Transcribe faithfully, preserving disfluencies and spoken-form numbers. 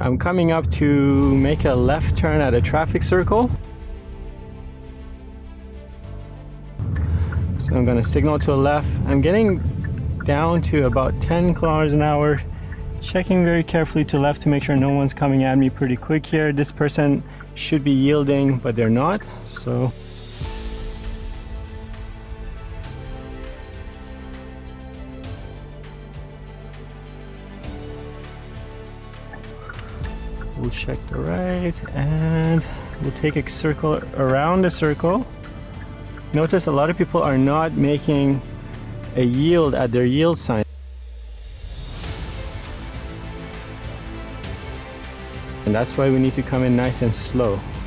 I'm coming up to make a left turn at a traffic circle. So I'm going to signal to a left. I'm getting down to about ten kilometers an hour. Checking very carefully to left to make sure no one's coming at me pretty quick here. This person should be yielding, but they're not. So we'll check the right and we'll take a circle around the circle. Notice a lot of people are not making a yield at their yield sign. And that's why we need to come in nice and slow.